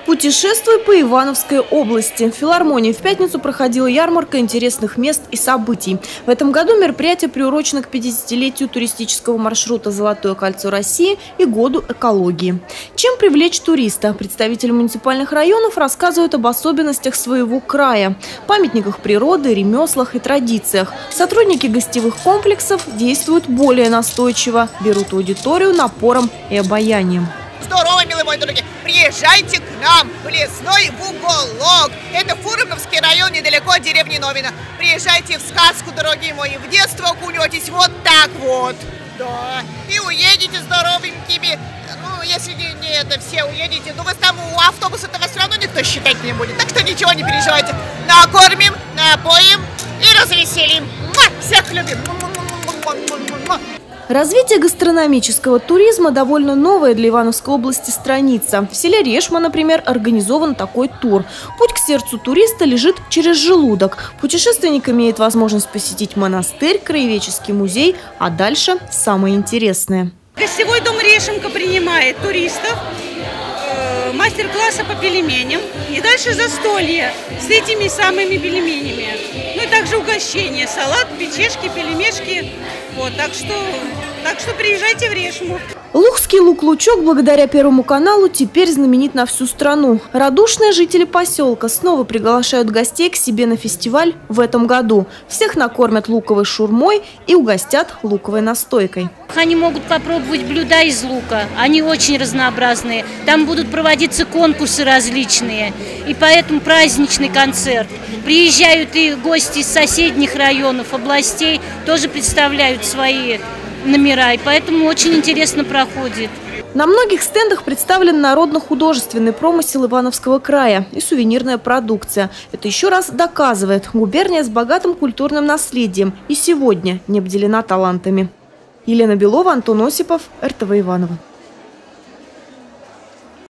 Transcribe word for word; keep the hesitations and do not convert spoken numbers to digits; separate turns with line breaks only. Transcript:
Путешествуй по Ивановской области. В филармонии в пятницу проходила ярмарка интересных мест и событий. В этом году мероприятие приурочено к пятидесятилетию туристического маршрута «Золотое кольцо России» и году экологии. Чем привлечь туриста? Представители муниципальных районов рассказывают об особенностях своего края, памятниках природы, ремеслах и традициях. Сотрудники гостевых комплексов действуют более настойчиво, берут аудиторию напором и обаянием.
Здорово, милые мои дорогие! Приезжайте к нам в лесной в уголок. Это Фурмановский район, недалеко от деревни Новина. Приезжайте в сказку, дорогие мои. В детство окунетесь вот так вот. Да. И уедете здоровенькими. Ну, если не, не это все уедете, ну, вы там у автобуса-то вас все равно никто считать не будет. Так что ничего не переживайте. Накормим, напоим и развеселим. Всех любим.
Развитие гастрономического туризма довольно новая для Ивановской области страница. В селе Решма, например, организован такой тур. Путь к сердцу туриста лежит через желудок. Путешественник имеет возможность посетить монастырь, краеведческий музей, а дальше самое интересное.
Гостевой дом Решемка принимает туристов, э, мастер-классы по пельменям и дальше застолье с этими самыми пельменями. Ну и также угощение, салат, печешки, пельмешки. Вот, так что, так что приезжайте в Решму.
Лухский лук-лучок благодаря Первому каналу теперь знаменит на всю страну. Радушные жители поселка снова приглашают гостей к себе на фестиваль в этом году. Всех накормят луковой шурмой и угостят луковой настойкой.
Они могут попробовать блюда из лука, они очень разнообразные. Там будут проводиться конкурсы различные, и поэтому праздничный концерт. Приезжают и гости из соседних районов, областей, тоже представляют свои номера, и поэтому очень интересно проходит.
На многих стендах представлен народно-художественный промысел Ивановского края и сувенирная продукция. Это еще раз доказывает, губерния с богатым культурным наследием и сегодня не обделена талантами. Елена Белова, Антон Осипов, эр тэ вэ Иваново.